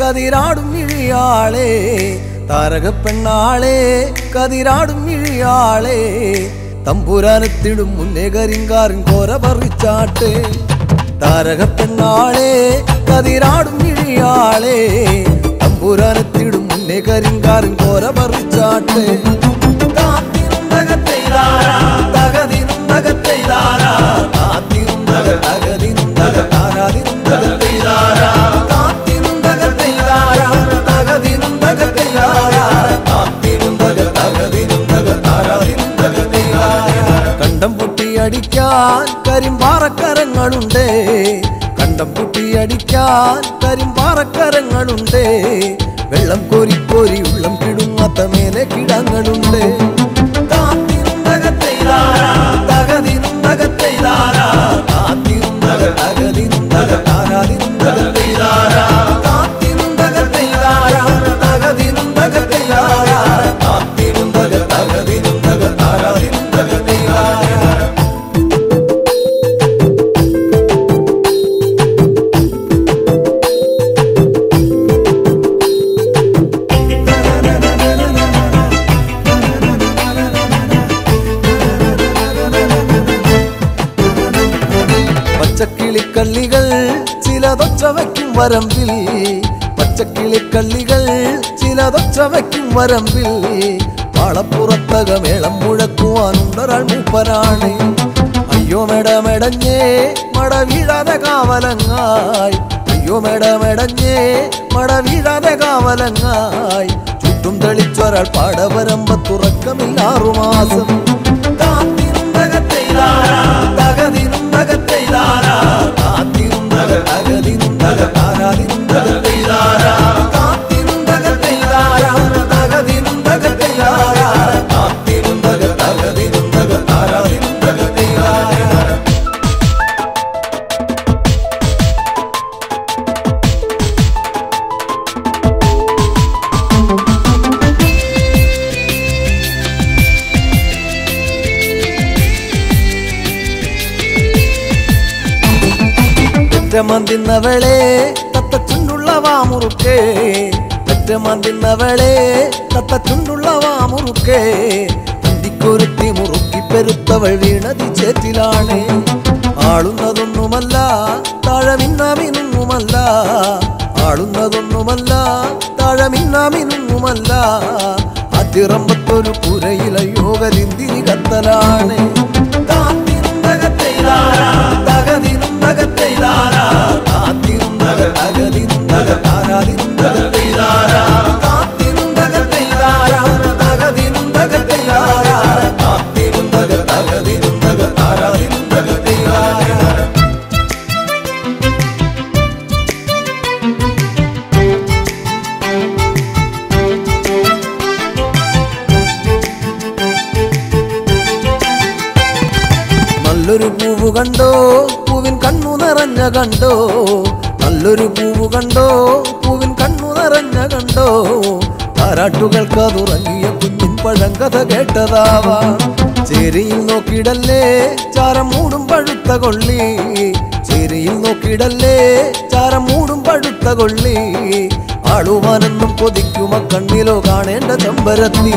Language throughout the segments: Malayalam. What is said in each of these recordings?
കതിരാടും ഇഴിയാളെ താരകപ്പെണ്ണാളെ കതിരാടും ഇഴിയാളെ തമ്പുരാനെത്തിടും മുന്നേ കരിങ്കാറിൻ കോര പറിച്ചാട്ടെ താരകപ്പെണ്ണാളെ കതിരാടും ഇഴിയാളെ തമ്പുരാനെത്തിടും മുന്നേ കരിങ്കാറിൻ കോര പറിച്ചാട്ടെ കണ്ടം പൊട്ടിയടിക്കാൻ കരിമ്പാറക്കരങ്ങളുണ്ട് കണ്ടം പൊട്ടിയടിക്കാൻ കരിമ്പാറക്കരങ്ങളുണ്ട് വെള്ളം കോരി കോരി ഉള്ളം കിടുങ്ങാത്ത മേലെ കിടങ്ങളുണ്ട് പച്ചക്കിളിക്കള്ളികൾ ചിലതൊച്ച വയ്ക്കും വരമ്പിൽ പച്ചക്കിളിക്കള്ളികൾ ചിലതൊച്ച വയ്ക്കും വരമ്പിൽ പാളപ്പുറത്തക മേളം മുഴക്കുവാനുണ്ടൊരാൾ മൂപ്പനാണ് അയ്യോ മെടമെടഞ്ഞേ മട വീഴാതെ കാവലങ്ങായി അയ്യോ മെടമെടഞ്ഞേ മട വീഴാതെ കാവലങ്ങായി ചുറ്റും തെളിച്ചൊരാൾ പാടവരമ്പത്തുറക്കമില്ലാറു മാസം പെറ്റമന്തിന്നവളെ തത്തച്ചുണ്ടുള്ള വാമുറുക്കേ പെറ്റമന്തിന്നവളെ തത്തച്ചുണ്ടുള്ള വാമുറുക്കേ അന്തിക്കൊരുത്തി മുറുക്കി പെരുത്തവൾ വീണതി ചേറ്റിലാണ് ആളുന്നതൊന്നുമല്ല താഴമിന്നാമിനുങ്ങുമല്ല ആളുന്നതൊന്നുമല്ല താഴമിന്നാമിനുങ്ങുമല്ല അതിറമ്പത്തൊരു പുരയിലയോ കരിന്തിരി കത്തലാണ് നല്ലൊരു പൂവ് കണ്ടോ പൂവിൻ കണ്ണു നിറഞ്ഞ കണ്ടോ നല്ലൊരു പൂവ് കണ്ടോ പൂവിൻ കണ്ണു നിറഞ്ഞ കണ്ടോ താരാട്ടുകൾക്ക് അതുറങ്ങിയ കുഞ്ഞിൻ പഴങ്കഥ കേട്ടതാവാ ചേരിയിൽ നോക്കിയിടല്ലേ ചാരം മൂടും പഴുത്ത കൊള്ളി ചേരിയിൽ നോക്കിയിടല്ലേ ചാരം മൂടും പഴുത്ത കൊള്ളി ആളുവാനെന്നും കൊതിക്കുമ കണ്ണിലോ കാണേണ്ട ചെമ്പരത്തി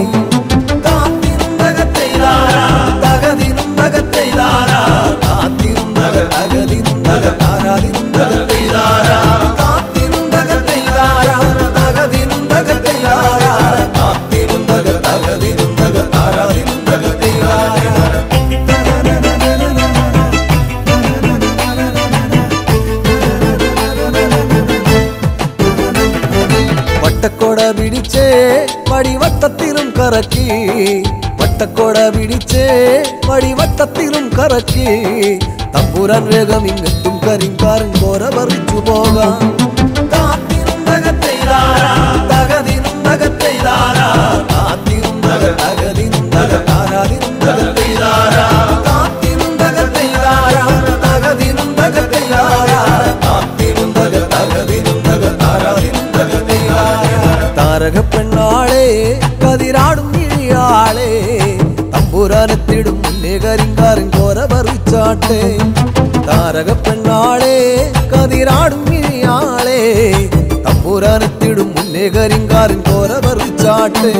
വട്ടക്കോട പിടിച്ചേ വടിവട്ടത്തിലും കറക്കി വട്ടക്കോട പിടിച്ചേ വടിവട്ടത്തിലും കറക്കി തമ്പുരാൻ വേഗം ഇങ്ങെത്തും കരിങ്കാറിൻ കോര പറിച്ചു പോകാം താരകപ്പെണ്ണാളെ കതിരാടും ഇഴിയാളെ തമ്പുരാനെത്തിടും മുന്നേ കരിങ്കാറിൻ കോര പറിച്ചാട്ടെ താരകപ്പെണ്ണാളെ കതിരാടും ഇഴിയാളെ തമ്പുരാൻ തമ്പുരാനെത്തിടും മുന്നേ കരിങ്കാരൻ കോര പറിച്ചാട്ടെ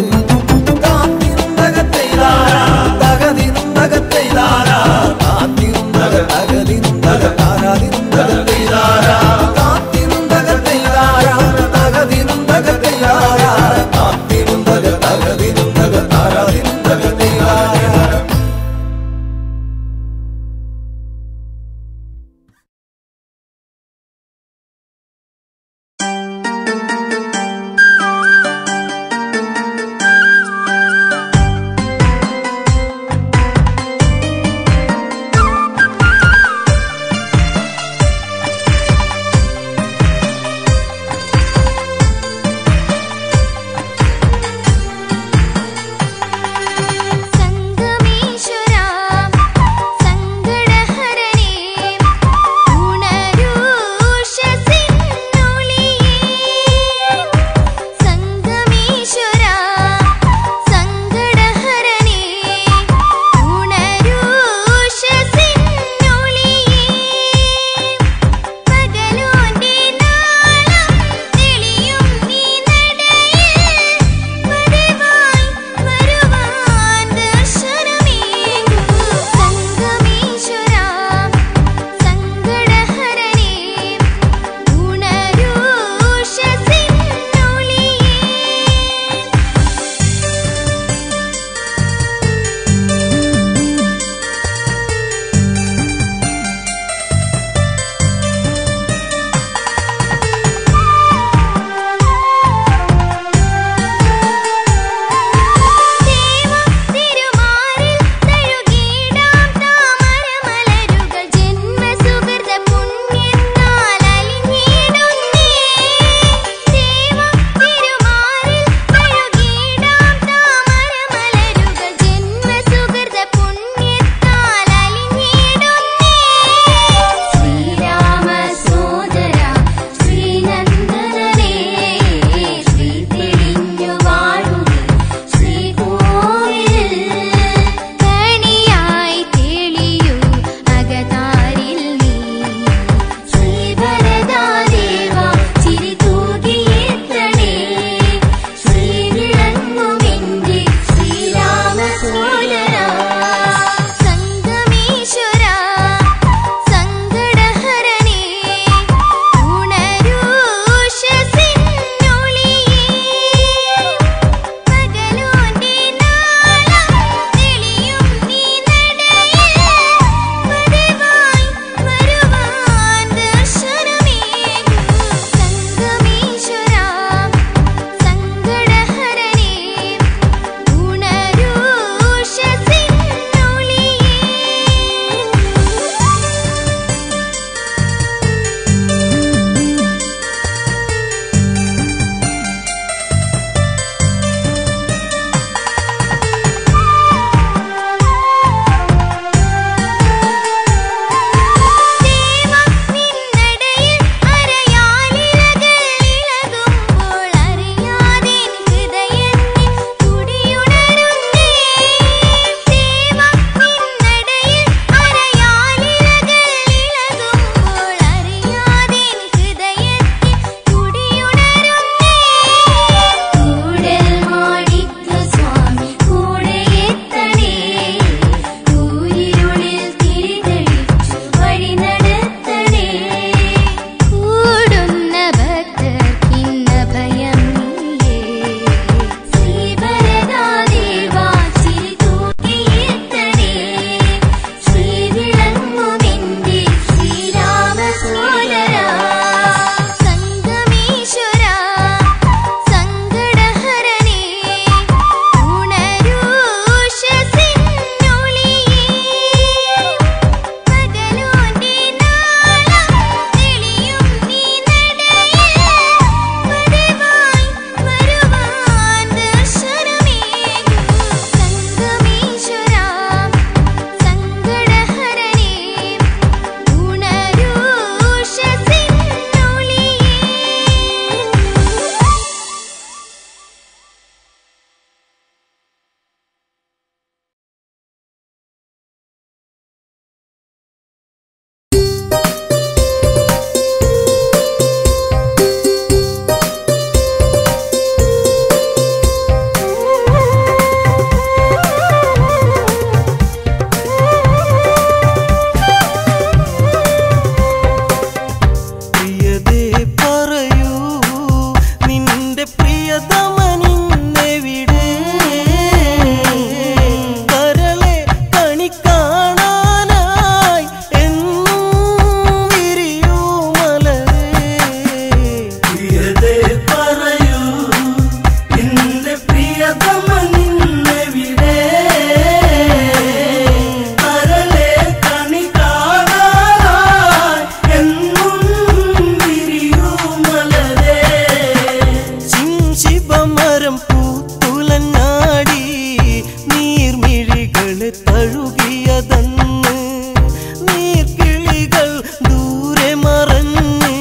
മകളെ തഴുകിയതന്ന് നീർക്കിളികൾ ദൂരെ മറഞ്ഞ്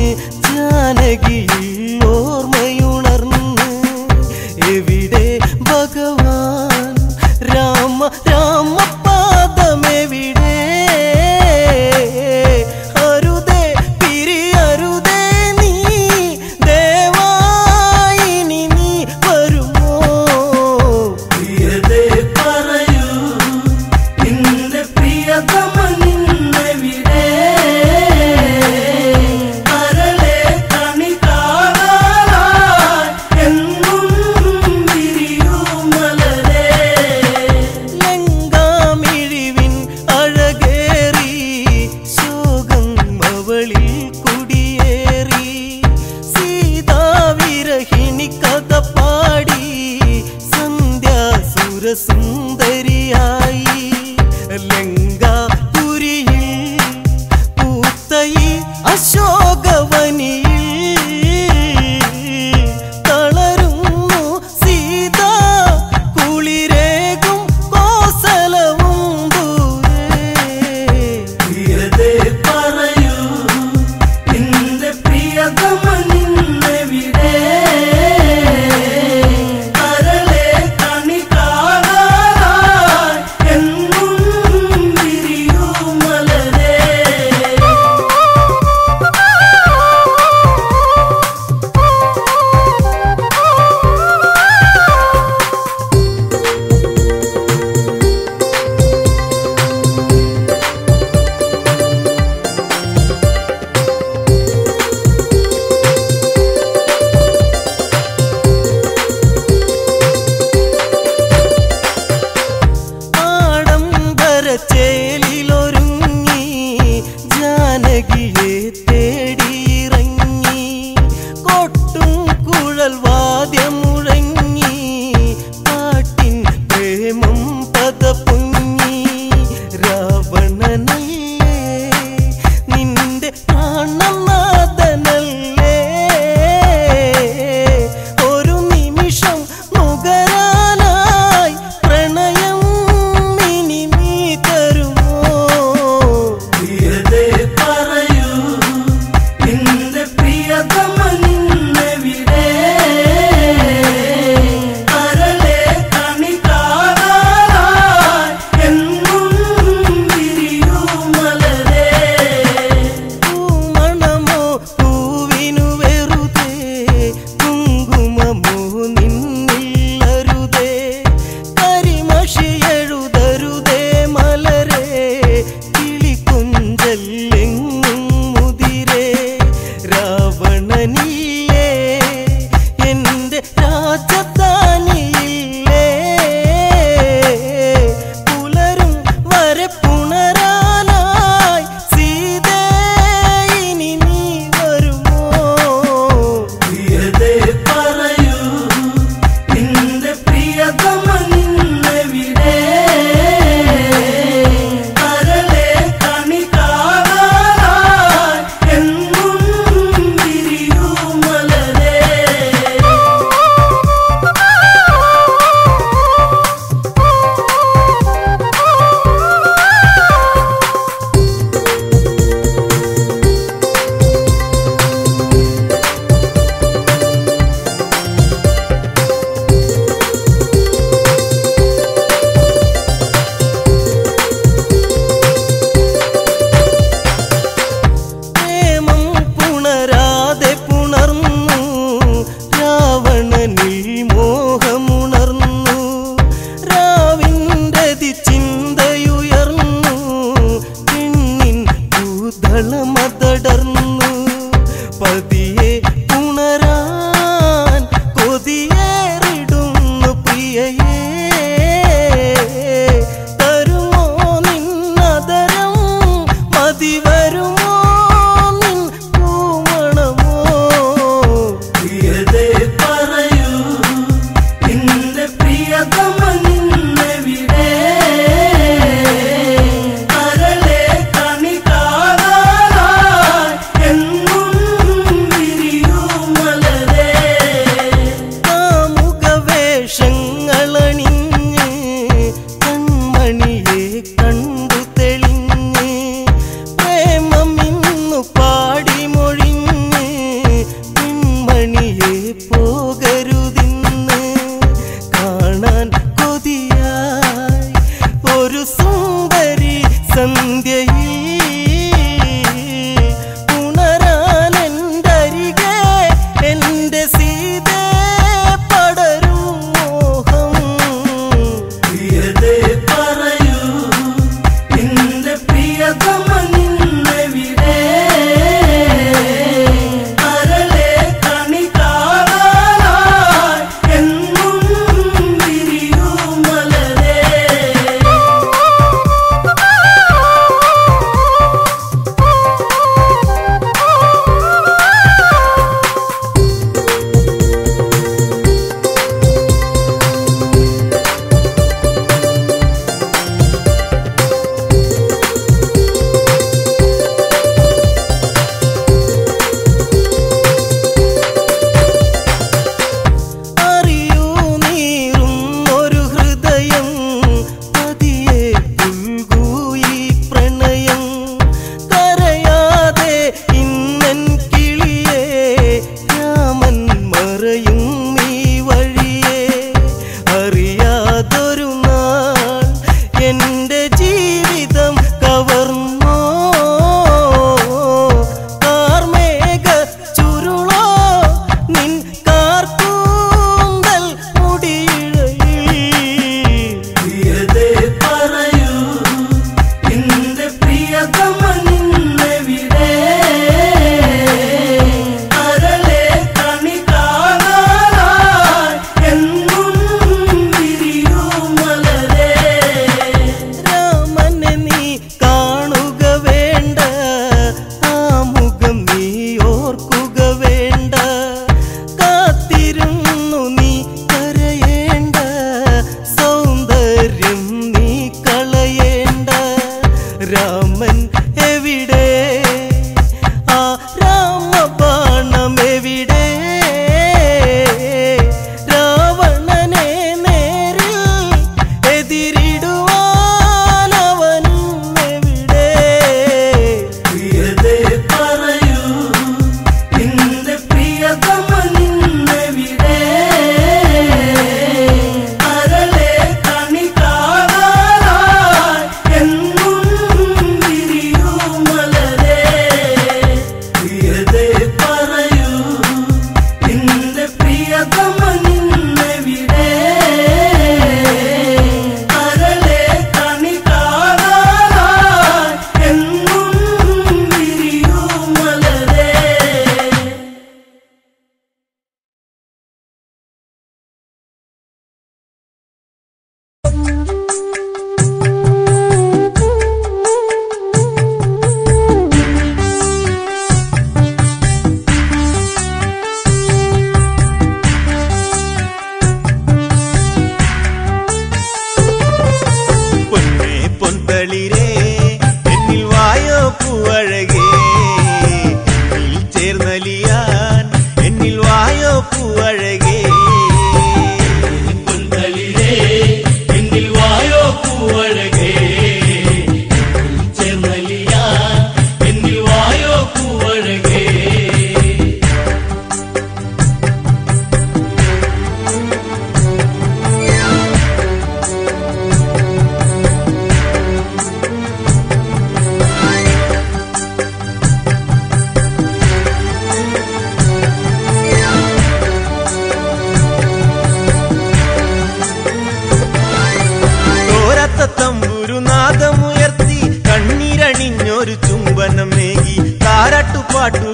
ജാനകിയിൽ ഓർമ്മയുണർന്ന് എവിടെ ഭഗവാൻ രാമ രാമപാദമെവിടെ അരുതേ പിരിയരുതേ നീ ദേവായിനി നീ വരുമോ പ്രിയതേ പറയൂ നിന്റെ പ്രിയതമ നിന്നെവിടെ കരളെ കണി കാണാനായി എന്നും വിരിയൂ മലരേ ലങ്കാമിഴിവിൻ അഴകേറി ശോകം അവളിൽ കുടിയേറി സീതാവിരഹിണി കഥ പാടി സന്ധ്യാസുരസുന്ദരിയായി ലങ്കാപുരിയിൽ പൂത്തയി അശോകവനിയിൽ തളരുന്നു സീത കുളിരേകും കോസലവും ദൂരെ പ്രിയതേ പറയൂ നിന്റെ പ്രിയതമ നിന്നെവിടെ കരളെ കണി കാണാനായി എന്നും വിരിയൂ മലരേ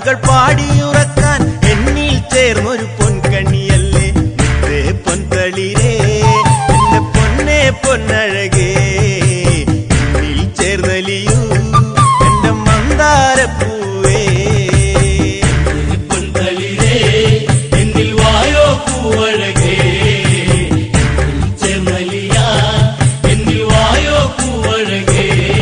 പാട്ടുകൾ പാടിയുറക്കാൻ എന്നിൽ ചേർന്നൊരു പൊൻകണിയല്ലേ മുത്തേ പൊൻതളിരേ എന്റെ പൊന്നേ പൊന്നഴകേ എന്നിൽ ചേർന്നലിയൂ എന്റെ മന്ദാരപ്പൂവേ പൊൻതളിരേ എന്നിൽ വായോ പൂവഴകേ ചേർന്നലിയാ എന്നിൽ വായോ പൂവഴകേ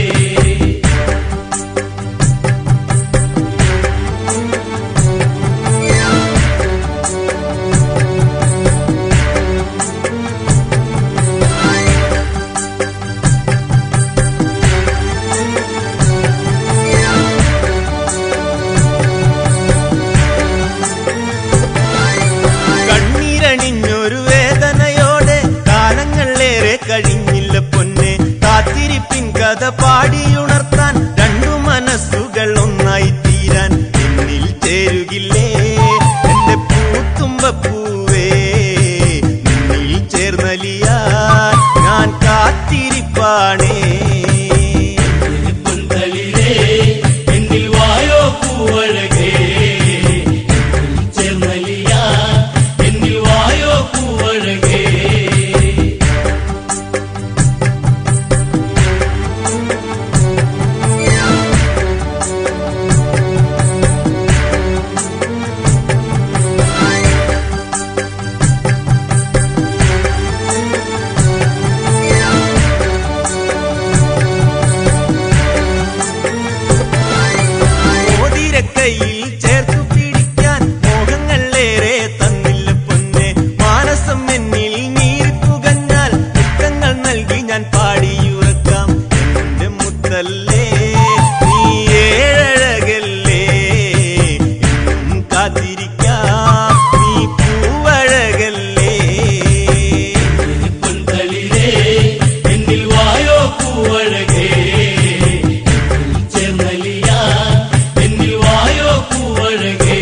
കണ്ണീരണിഞ്ഞൊരു വേദനയോടെ കാലങ്ങളേറെ കഴിഞ്ഞില്ല പൊന്നെ കാത്തിരിപ്പിൻ കഥ പാടിയുണർത്താൻ രണ്ടു മനസ്സുകൾ ഒന്നായി തീരാൻ എന്നിൽ ചേരുകില്ലേ എന്റെ പൂത്തുമ്പപ്പൂവേ നിന്നിൽ ചേർന്നലിയാൻ ഞാൻ കാത്തിരിപ്പാണേ പൊൻതളിരേ എന്നിൽ വായോ പൂവഴകേ ചേർന്നലിയാ എന്നിൽ വായോ പൂവഴകേ മോതിരക്കൈയിൽ ചേർത്തു പിടിക്കാൻ മോഹങ്ങളേറെ തന്നില്ല പൊന്നെ മാനസം എന്നിൽ നീറിപ്പുകഞ്ഞാൽ മുത്തങ്ങൾ നൽകി ഞാൻ പാടിയുറക്കാം എന്റെ മുത്തല്ലേ നീ ഏഴഴകല്ലേ എന്നും കാത്തിരിക്കാം നീ പൂവഴകല്ലേ പൊൻതളിരേ എന്നിൽ വായോ പൂവഴകേ ചേർന്നലിയാ എന്നിൽ വായോ പൂവഴകേ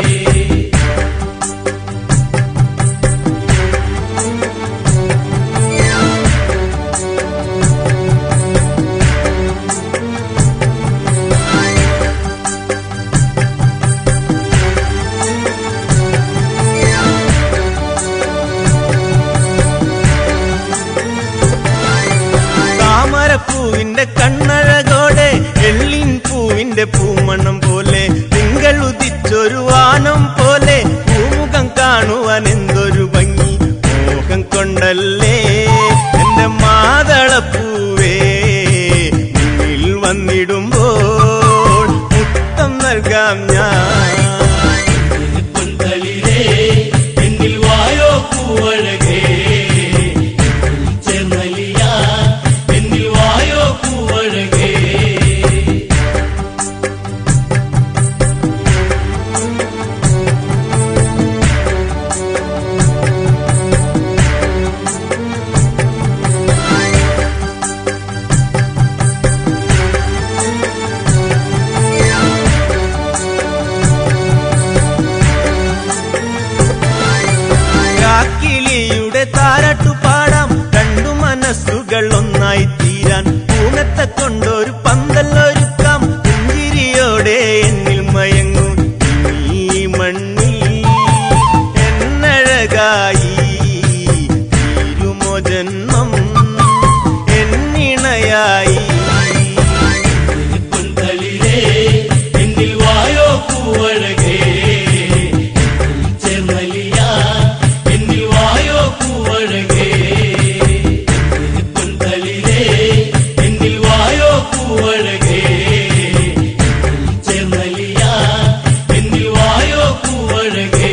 താമരപ്പൂവിന്റെ കണ്ണഴകോടെ എള്ളിൻ പൂവിന്റെ പൂമണം പോലെ തിങ്കൾ ഉദിച്ചൊരു വാനം പോലെ പൂമുഖം കാണുവാൻ എന്തൊരു ഭംഗി മോഹം കൊണ്ടല്ലേ എന്റെ മാതളപ്പൂവേ മുന്നിൽ വന്നിടുമ്പോൾ മുത്തം നൽകാം ഞാൻ പൊൻതളിരേ എന്നിൽ വായോ പൂവഴകേ ചേർന്നലിയാ എന്നിൽ വായോ പൂവഴകേ കാക്കിളിയുടെ താരാട്ടു പാടാം രണ്ടു മനസ്സുകൾ ഒന്നായി തീരാൻ പൂനത്തെ കൊണ്ടൊരു പന്തലൊരുക്കാം പുഞ്ചിരിയോടെ എന്നിൽ മയങ്ങും ഈ മണ്ണിൽ എന്നഴകായി തീരുമോ ജന്മം എന്നിണയായി പൊൻതളിരേ എന്നിൽ വായോ പൂവഴകേ ചേർന്നലിയാ എന്നിൽ വായോ പൂവഴകേ പൊൻതളിരേ എന്നിൽ വായോ പൂവഴകേ ചേർന്നലിയാ എന്നിൽ വായോ പൂവഴകേ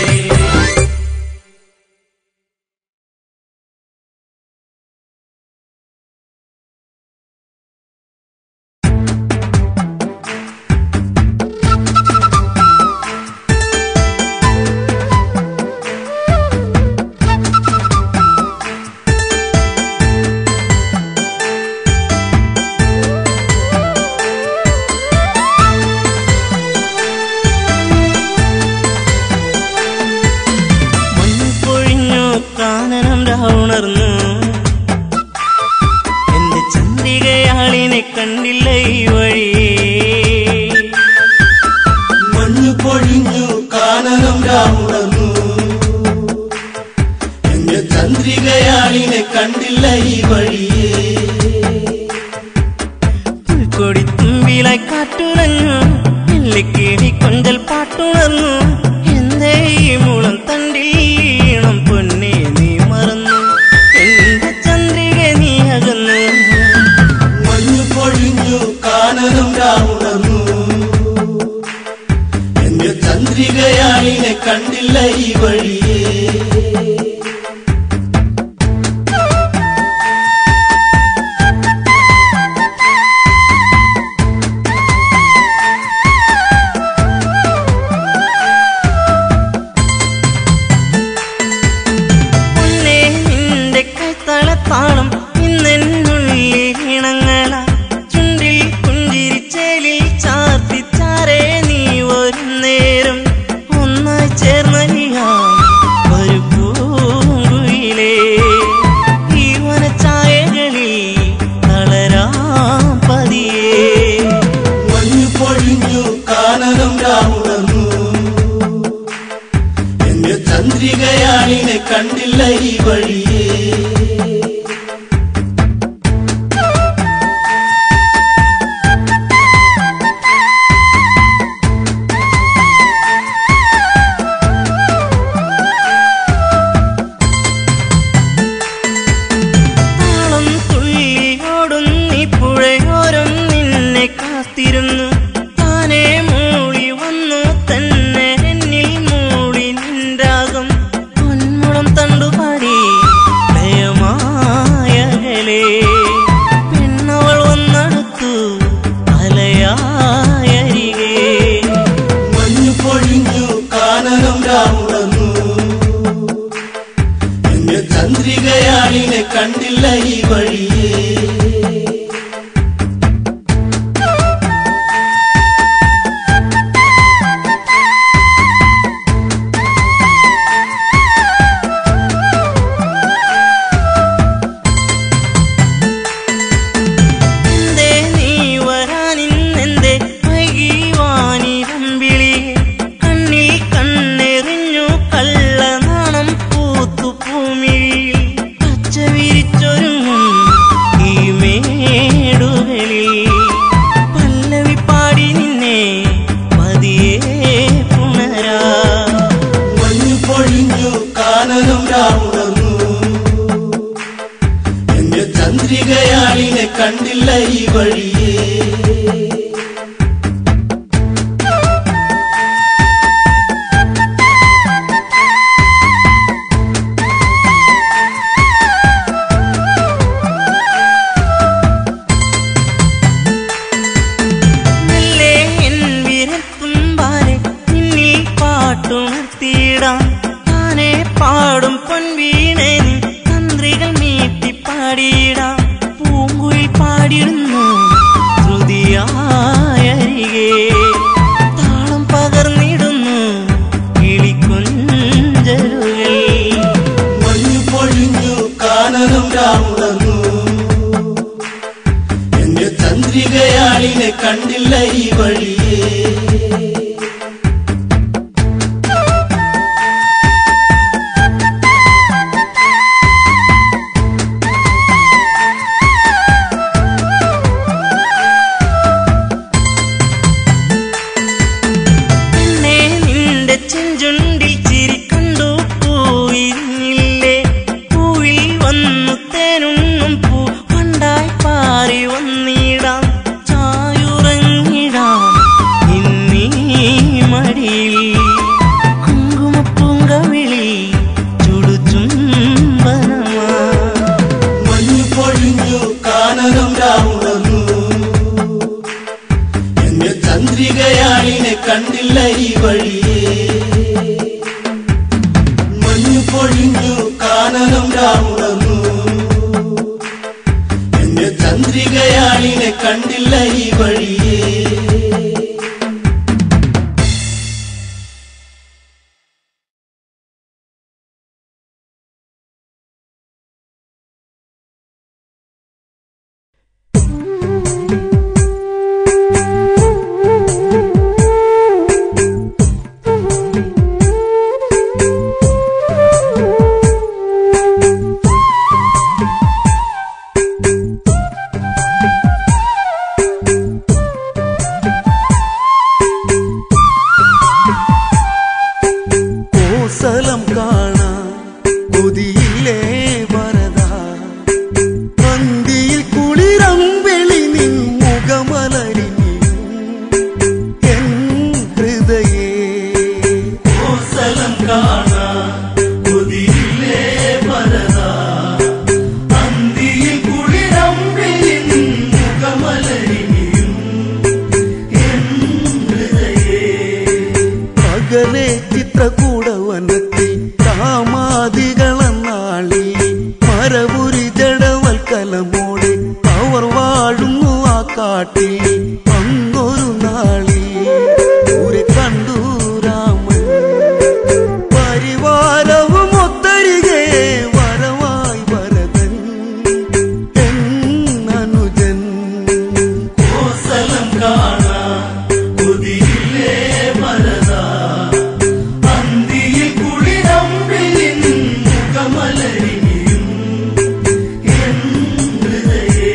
ഉണർന്നു എന്റെ ചന്ദ്രികയാളിനെ കണ്ടില്ല ഈ വഴി മഞ്ഞു രാവുണർന്നു. എന്റെ ചന്ദ്രികയാളിനെ കണ്ടില്ല ഈ വഴിയേ. പുൽക്കൊടി തുമ്പിലായി കാറ്റുണർന്നു, നെല്ലിക്കിളി കൊഞ്ചൽ പാട്ടുണർന്നു. എന്തേ ഈ മുളം തണ്ടീണം പൊന്നെ നീ മറന്നു, എന്റെ ചന്ദ്രിക നീ അകന്നു. മഞ്ഞു പൊഴിഞ്ഞു കാനനം രാവുണർന്നു. എന്റെ ചന്ദ്രികയാളിനെ കണ്ടില്ല ഈ വഴിയേ. താളം ഇന്നെന്നുള്ളിൽ ഇണങ്ങള ചുണ്ടിൽ പുഞ്ചിരിച്ചേലിൽ ചാർത്തി ചാരേ നീ ഒരു നേരം ഒന്നായി ചേർന്നലിയാം ഒരു പൂങ്കുയിലേ. ഈ വനച്ചായകളിൽ തളരാം പതിയേ. മഞ്ഞു പൊഴിഞ്ഞു കാനനം രാവുണർന്നു. എന്റെ ചന്ദ്രികയാളിനെ കണ്ടില്ല ഈ വഴിയേ. താനേ മൂളി വന്നു തന്നെ എന്നിൽ മൂളി നിൻരാഗം പൊന്മുളം തണ്ടുപാടി ലയമായകലേ. പെണ്ണവൾ വന്നടുത്തു അലയായരികേ. മഞ്ഞു പൊഴിഞ്ഞു കാനനം രാവുണർന്നു. എന്റെ ചന്ദ്രികയാളിനെ കണ്ടില്ല ഈ വഴിയേ. എന്റെ ചന്ദ്രികയാളിനെ കണ്ടില്ല ഈ വഴിയേ. മെല്ലെ എൻ വിരത്തുമ്പാലെ നിന്നിൽ പാട്ടുണർത്തിയിടാം. താനേ പാടും പൊൻവീണേ നീ തന്ത്രികൾ മീട്ടി പാടിയിടാം. പൂങ്കുയിൽ പാടിടുന്നു ശ്രുതിയായരികേ. താളം പകർന്നിടുന്നു കിളിക്കൊഞ്ചലുകൾ. മഞ്ഞു പൊഴിഞ്ഞു കാനനം രാവുണർന്നു. എന്റെ ചന്ദ്രികയാളിനെ കണ്ടില്ല ഈ വഴിയേ. ചെഞ്ചുണ്ടിൽ ചിരി കണ്ടു പൂവിരിഞ്ഞില്ലേ. പൂവിൽ വന്നു തേനുണ്ണും പൂ പണ്ടായി പാറി വന്നിടാം. ചായുറങ്ങിടാം ഇന്നീ മടിയിൽ കുങ്കുമപ്പൂങ്കവിളി ചുടുചുംബനമാ. മഞ്ഞു പൊഴിഞ്ഞു കാനനം രാവുണർന്നു. എന്റെ ചന്ദ്രികയാളിനെ കണ്ടില്ല ഈ വഴിയേ. മഞ്ഞു പൊഴിഞ്ഞു കാനനം രാവുണർന്നു. എന്റെ ചന്ദ്രികയാളിനെ കണ്ടില്ല ഈ വഴിയേ. അവർ വാഴുന്നു ആ കാട്ടിൽ. അന്നൊരു നാളിൽ ദൂരെ കണ്ടു രാമൻ പരിവാരവും ഒത്തരികെ വരവായി ഭരതൻ എന്നനുജൻ. കോസലം കാണാൻ കൊതിയില്ലേ ഭരത, അന്തിയിൽ കുളിരമ്പിളിൻ മുഖമലരിയും എൻ ഹൃദയേ.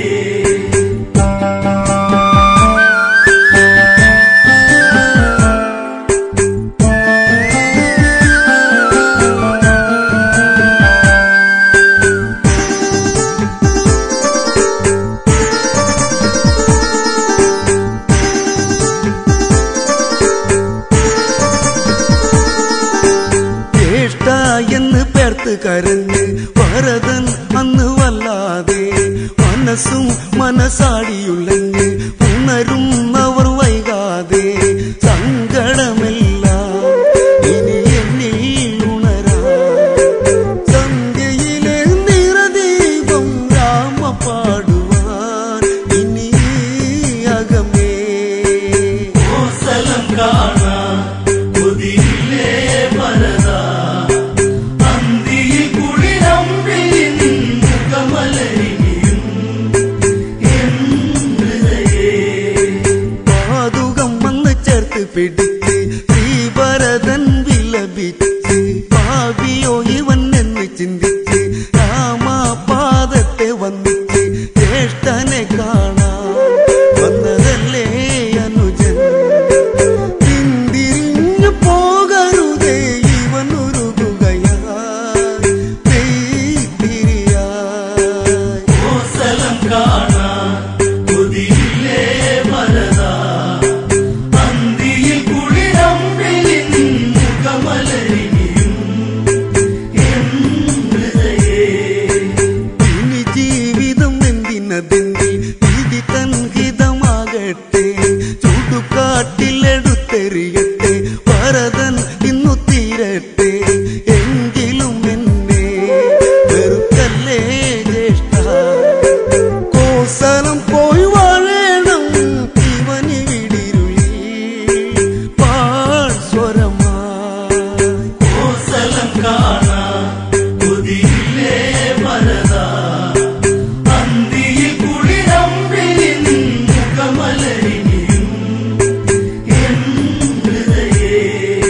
എന്ന് പേർത്ത് കരഞ്ഞ് ഭരതൻ അന്ന് വല്ലാതെ മനസ്സും മനസാടിയുള്ളഞ്ഞ് ഉണരുന്നവർ വൈകാതെ. സങ്കടമെല്ലാം ഇനി എന്നിൽ ഉണരാ, സന്ധ്യയിലെ നിറദീപം രാമ പാടുവാൻ ഇനി അകമേ. കോസലം കാണാൻ കൊതിയില്ലേ ഭരത, അന്തിയിൽ കുളിരമ്പിളിൻ മുഖമലരിയും എൻ ഹൃദയേ. പാതുകം വന്ന് ചേർത്ത് പിടിച്ച് ശ്രീഭരതൻ വിലപിച്ച് ഭാവിയോ ഇവൻ എന്ന് ചിന്തിച്ച് രാമപാദത്തെ വന്നിച്ച് ജ്യേഷ്ഠനെ കാണാൻ വന്നതല്ലേ അനുജൻ. പിന്തിരിഞ്ഞു പോകരുതേ ഇവൻ ഉരുകുകയായി പെയ്തിരിയായി. കോസലം കാണാൻ കൊതിയില്ലേ ഭരത, അന്തിയിൽ കുളിരമ്പിളിൻ മുഖമലരിയും എൻ ഹൃദയേ. ഇനി ജീവിതം എന്തിനതെങ്കിൽ വിധി തൻ ഹിതമാകട്ടെ, ചുടുകാട്ടിലെടുത്തെറിയട്ടെ ഭരതൻ ഇന്നു തീരട്ടെ. എങ്കിലും എന്നെ വെറുക്കല്ലേ ജ്യേഷ്ഠ, കോസലം പോയി വാഴണം ഇവനിവിടിരുളിൽ പാഴ്സ്വരമായി. കോസലം കാണാൻ കൊതിയില്ലേ ഭരത, അന്തിയിൽ കുളിരമ്പിളിൻ മുഖമലരിയും എൻ ഹൃദയേ.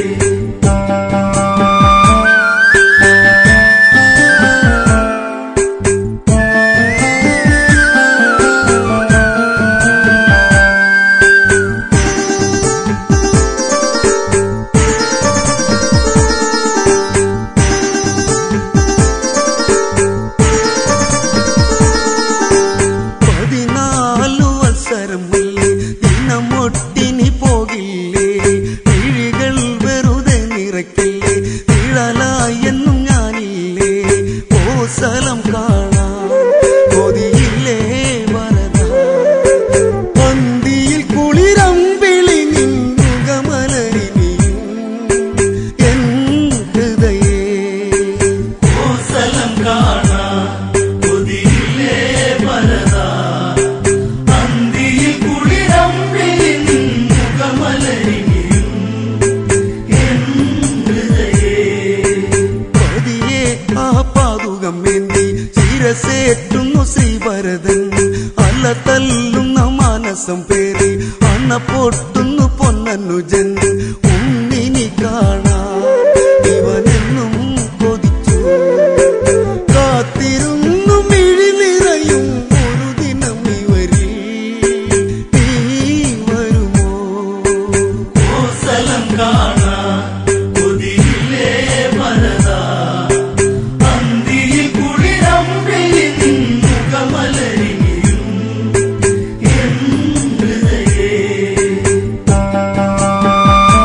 വത്സരമല്ലേ ദിനമൊട്ടിനി പോകില്ലേ, വിഴികൾ വെറുതെ നിറയ്ക്കല്ലേ, നിഴലായെന്നും ഞാനില്ലേ. കോസലം കാണാൻ കൊതിയില്ലേ ഭരത, പന്തിയിൽ കുളിരമ്പിളി നിന്നുകമലരിനിയും എൻ ഹൃദയേ. കോസലം കാണാൻ കൊതിയില്ലേ ഭരത, അന്തിയിൽ കുളിരമ്പിളിൻ മുഖമലരിയും എൻ ഹൃദയേ. പതിയെ ആ പാതുകം വേണ്ടി ശിരസേറ്റുന്നു ശ്രീഭരതൻ. അല്ല തല്ലുന്ന മാനസം പേറി അണ പൊട്ടുന്നു പൊന്നനുജൻ. ഉണ്ണിനി കാണാൻ ഇവനെന്നും കൊതിച്ചു കാത്തിരുന്നു മിഴി നിറയും ഒരു ദിനം ഇവരിൽ നീ വരുമോ. കോസലം കാണാൻ കൊതിയില്ലേ ഭരത, അന്തിയിൽ കുളിരമ്പിളിൻ മുഖമലരിയും എൻ ഹൃദയേ.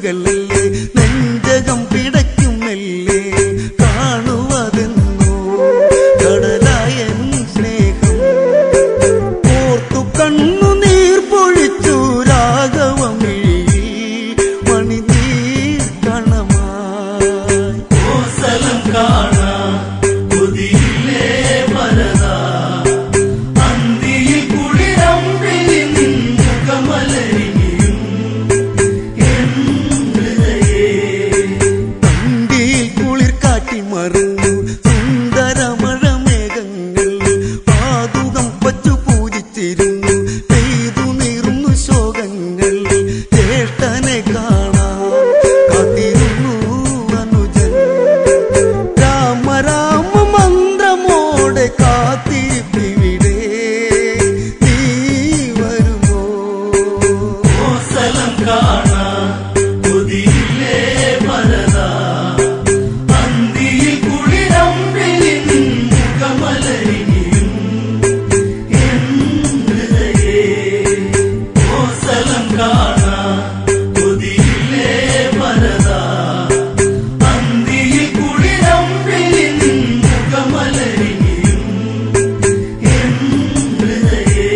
പകലല്ലേ നെഞ്ചകം പിടയ്ക്കുമല്ലേ കാണുവതെന്നോ കടലായ സ്നേഹം ഓർത്തു കണ്ണുനീർ പൊഴിച്ചു രാഘവമിഴി മണിനീർ കണമായി കോസലം കാണാൻ കൊതിയില്ലേ വരദാ അന്തിയിൽ കുളിരമ്പിളി നിൻ മുഖമലരിയും എൻ ഹൃദയേ അന്തിയിൽ കുളിർ കാട്ടി മറന്നു സുന്ദരമഴ മേഘങ്ങൾ പാതുകം വച്ചു പൂജിച്ചിരുന്നു പെയ്തു നീർന്നു ശോകങ്ങൾ ജ്യേഷ്ഠനെ കാണാൻ കാത്തിരുന്നു അനുജൻ രാമ രാമ മന്ത്രമോടെ കാത്തിരിപ്പിവിടെ നീ വരുമോ കോസലം കാണാൻ കൊതിയില്ലേ വരദാ അന്തിയിൽ കുളിരമ്പിളി നിൻ മുഖമലരിയും എൻ ഹൃദയേ കോസലം കാണാൻ കൊതിയില്ലേ വരദാ അന്തിയിൽ കുളിരമ്പിളി നിൻ മുഖമലരിയും എൻ ഹൃദയേ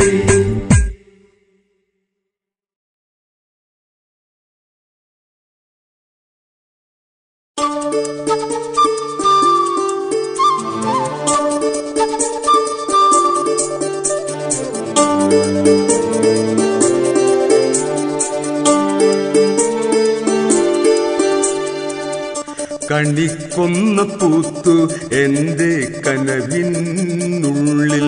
കണിക്കൊന്ന പൂത്തു എന്റെ കനവിനുള്ളിൽ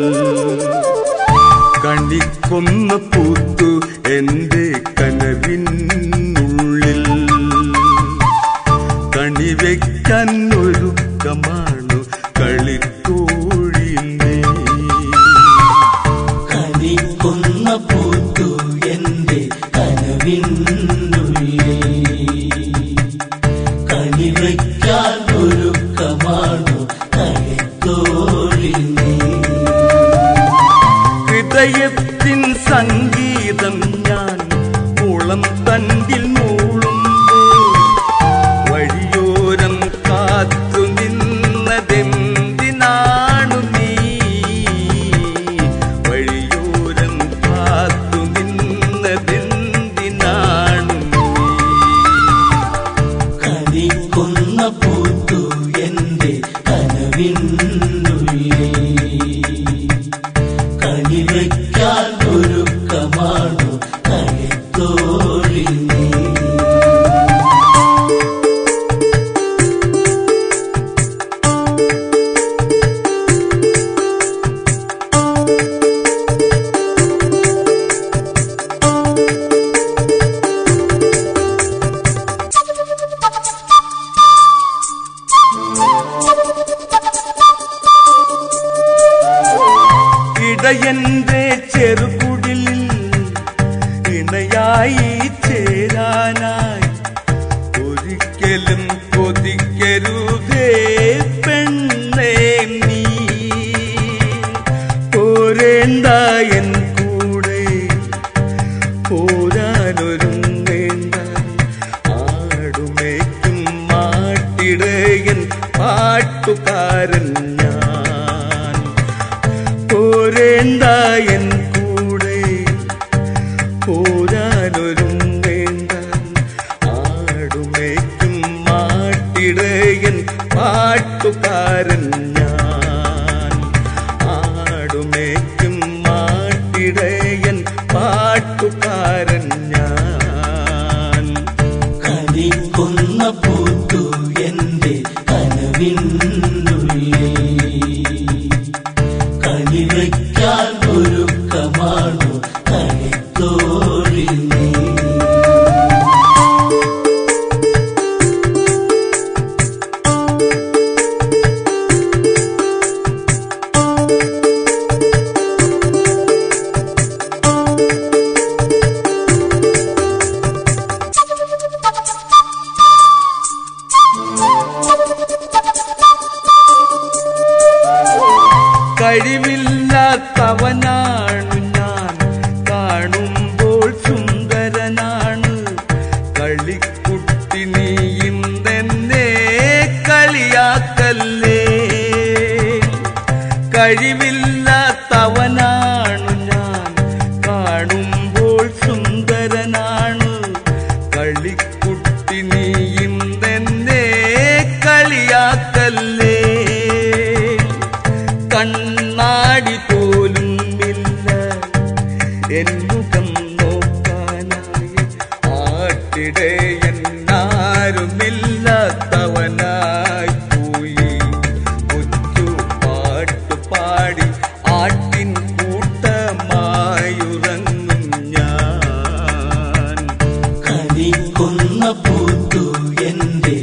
കണിക്കൊന്ന പൂത്തു എന്റെ കനവിനുള്ളിൽ കണിവെക്കാൻ ഒരുക്കമാണു കളിത്തോഴിൽ നീ കണിക്കൊന്ന പൂത്തു എന്റെ കനവിനുള്ളിൽ കണിവയ്ക്കാൻ ഒരുക്കമാണു കളിത്തോഴിൽ നീ ഹൃദയത്തിൻ സംഗീതം ഞാൻ കുളം തണ്ടിൽ മൂളുമ്പോൾ വഴിയോരം കാത്തു നിന്നതെന്തിനാണു നീ വഴിയോരം കാത്തു നിന്നതെന്തിനാണു നീ കണിക്കൊന്ന പൂത്തു എന്റെ കനവിനുള്ളിൽ കണിവയ്ക്കാൻ ഒരുക്കമാണു കളിത്തോഴിൽ നീ ഇടയന്റെ ചെറുകുടിലിൽ ഇണയായി ചേരാനായി ഒരിക്കലും കൊതിക്കരുതേ പെണ്ണേ നീ പോരേണ്ട എൻ കൂടെ പോരാനൊരുങ്ങേണ്ട ആടുമേക്കും മാട്ടിടയൻ പാട്ടുകാരൻ ഞാൻ പോരേണ്ട എൻ കൂടെ പോരാനൊരുങ്ങേണ്ട ആടുമേക്കും മാട്ടിടയൻ പാട്ടുകാരൻ ഞാൻ ആടുമേക്കും മാട്ടിടയൻ പാട്ടുകാരൻ ഞാൻ കണിക്കൊന്ന പൂത്തു എന്റെ കനവിനുള്ളിൽ കണിവയ്ക്കാൻ ഒരുക്കമാണു കളിത്തോഴിൽ നീ കഴിവില്ലാത്തവനാണു ഞാൻ കാണുമ്പോൾ സുന്ദരനാണ് കളിക്കുട്ടി നീ ഇന്നെന്നെ കളിയാക്കല്ലേ. കഴിവില്ലാത്തവനാണു ഞാൻ, കാണുമ്പോൾ സുന്ദരനാണ്. കളിക്കുട്ടി നീ ഇന്നെന്നെ കളിയാക്കല്ലേ. കണ്ണാടി പോലും ഇല്ല എന്നുകം നോക്കാനായി, ആട്ടിടയനാരുമില്ലാത്തവനായി പോയി. കൊച്ചു പാട്ടുപാടി ആട്ടിൻ കൂട്ടമായുറങ്ങും ഞാൻ. കണിക്കൊന്ന പൂത്തു എന്റെ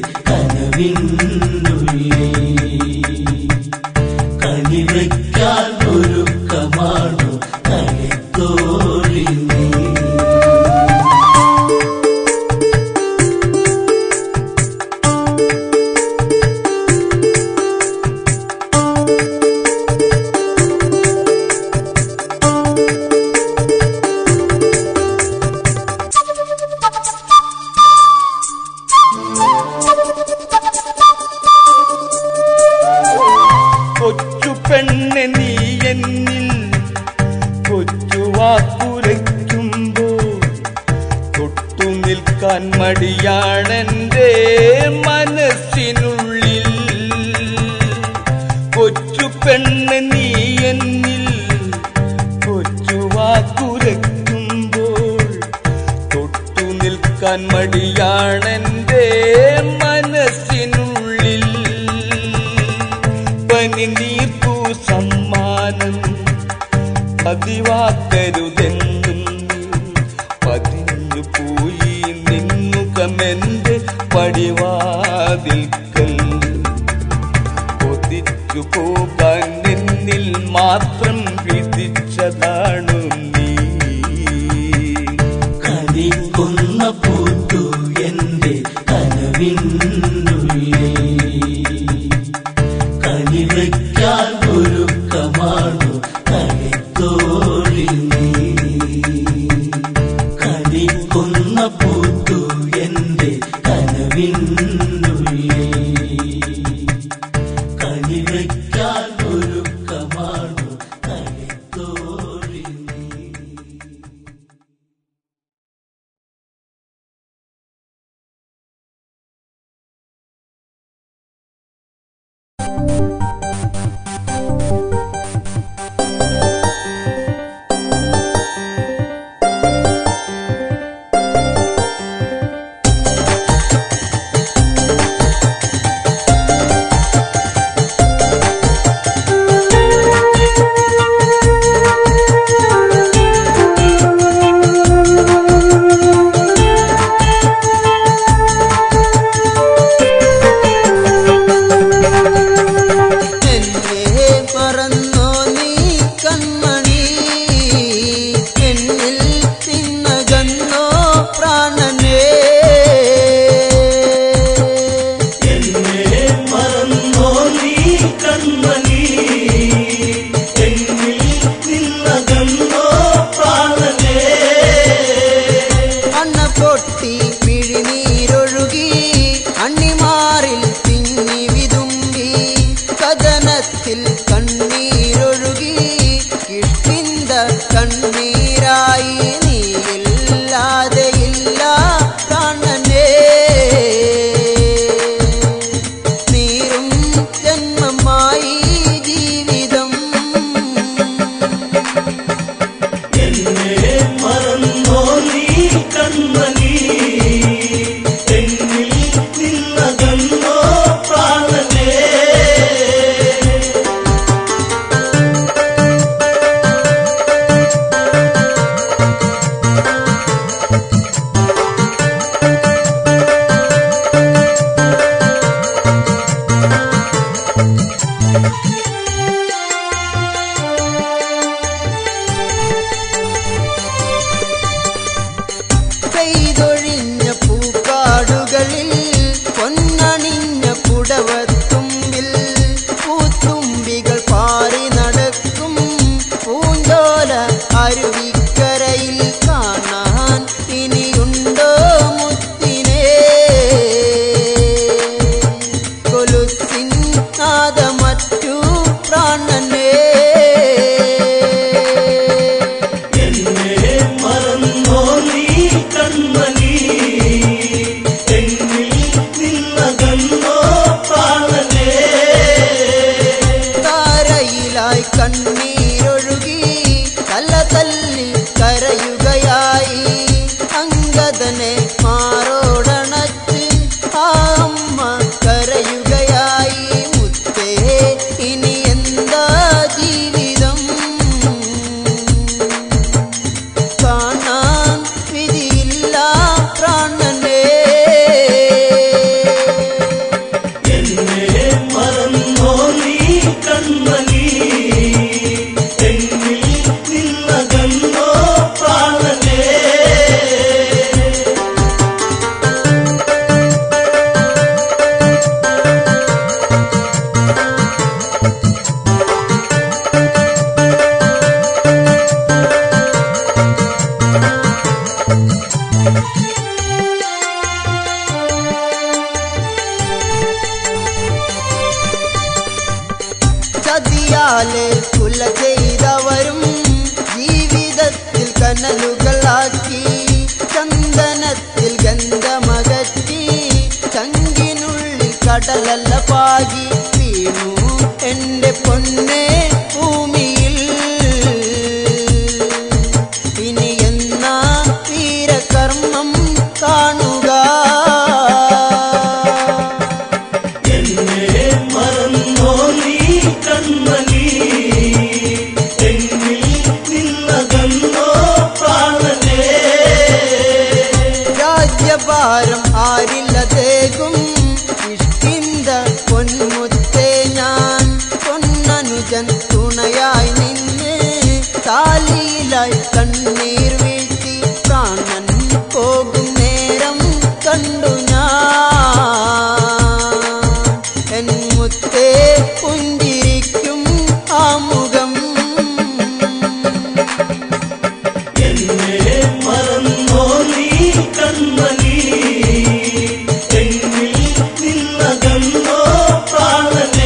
കനവിനുള്ളിൽ, കണിവയ്ക്കാൻ ഒരുക്കമാണു കളിത്തോഴി നീ. കൊച്ചു പെണ്ണെ നീ എന്നിൽ കൊച്ചു വാക്കുരയ്ക്കുമ്പോൾ തൊട്ടു നിൽക്കാൻ മടിയാണെന്റെ മനസ്സിനുള്ളിൽ. കൊച്ചു പെണ്ണെ നീ എന്നിൽ കൊച്ചു വാക്കുരയ്ക്കുമ്പോൾ തൊട്ടു നിൽക്കാൻ മടിയാണെന്റെ മനസ്സിനുള്ളിൽ. പനിനീർക്കു സമ്മാനം പതിവാക്കരുതെന്നും പതിഞ്ഞു പോയി നിന്നുകമെന്റെ പടിവാതിൽക്കൽ. കൊതിച്ചു പോകാൻ നിന്നിൽ മാത്രം വിധിച്ചതാണു നീ. കണിക്കൊന്ന പൂത്തു എന്റെ കനവിനുള്ളിൽ, കണിവയ്ക്കാൻ ഒരുക്കമാണു കളിത്തോഴി നീ. കണിക്കൊന്ന പൂത്തു എന്റെ കനവിനുള്ളിൽ, കണിവയ്ക്കാൻ ഒരുക്കമാണു കളിത്തോഴി നീ. കണ്ണീരാലെ കുല ചെയ്തവരും ജീവിതത്തിൽ കനലുകളാക്കി ചന്ദനത്തിൽ ഗന്ധമകറ്റി ചങ്കിനുള്ളിൽ കടലല്ല പാകി വീണു എന്റെ പൊന്നെ ഭൂമിയിൽ. ഇനി എന്നാ വീരകർമ്മം കാണുക? എന്നെ മറന്നോ നീ കൺമണി, എന്നിൽ നിന്നകന്നോ പ്രാണനേ. രാജ്യഭാരം ആരില്ലതേകും ഇഷ്ടിന്ത പൊന്മുത്തേ ഞാൻ പൊന്നനുജൻ തുണയായി നിന്ന് താലിയിലായി കണ്ണീർ വീഴ്ത്തി പ്രാണൻ പോകും നേരം കണ്ടു ഞാൻ എൻ മുത്തേ പുഞ്ചിരിക്കും ആ മുഖം. എന്നെ മറന്നോ നീ കൺമണി, എന്നിൽ നിന്നകന്നോ പ്രാണനേ.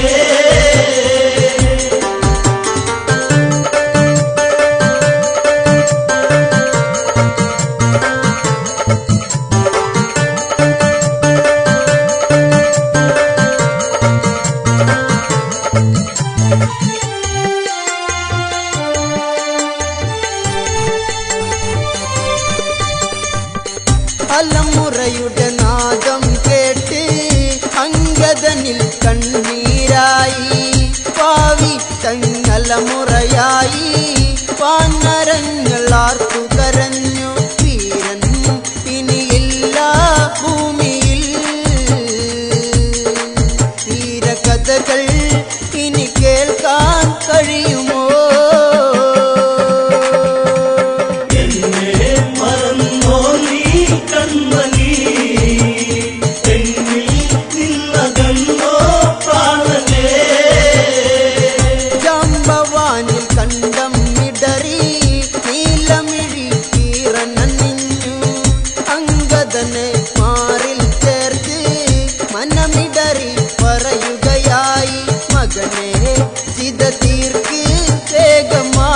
അലമുറയുടെ നാദം കേട്ട് അങ്കദനിൽ കണ്ണീരായി പാവി തങ്ങലമുറയായി വാനരങ്ങൾ ആർത്തു കരഞ്ഞു വീരൻ ഇനിയില്ല ഭൂമിയിൽ. വീരകഥകൾ ഇനി കേൾക്കാൻ കഴിയുമോ? എന്നെ മറന്നോ നീ കൺമണി, എന്നിൽ നിന്നകന്നോ പ്രാണനേ. ജാമ്പവാനിൽ കണ്ടം ഇടറി നീലമിഴി കീറനണിഞ്ഞു അങ്കദനെ മാറിൽ ചേർത്ത് മനമിടറി പറയുകയായി മകനെ ചിത തീർക്ക് വേഗമാ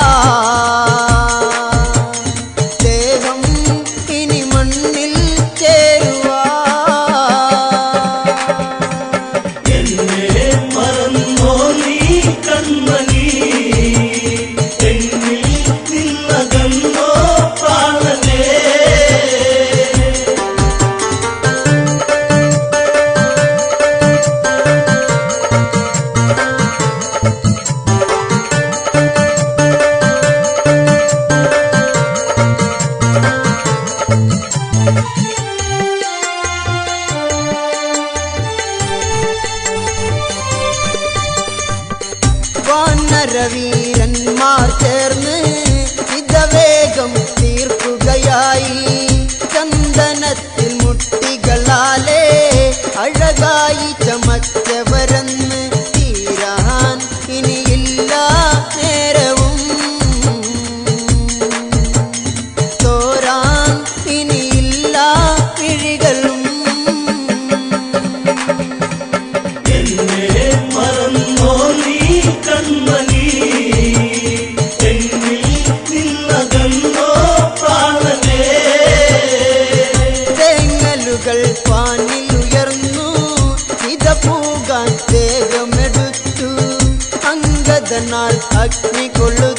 ദേഹം ഇനി മണ്ണിൽ ചേരുവാ. എന്നെ മറന്നോ നീ കൺമണി, എന്നിൽ നിന്നകന്നോ പ്രാണനേ. വാനരവീരന്മാർ ചേർന്ന് ഇതവേഗം തീർക്കുകയായി ചന്ദനത്തിൽ മുട്ടികളാലേ അഴകായി ചമച്ചവരെന്ന് തീരാൻ ഇനിയില്ല നേരവും തോരാൻ ഇനിയില്ല പിഴികളും. എന്നെ മറന്നോ നീ കൺമണി, എന്നിൽ നിന്നകന്നോ പ്രാണനേ. തേങ്ങലുകൾ പാനിലുയർന്നു ഇത പൂകാൻ ദേഹമെടുത്തു അങ്കദനാൽ അഗ്നി കൊള്ളു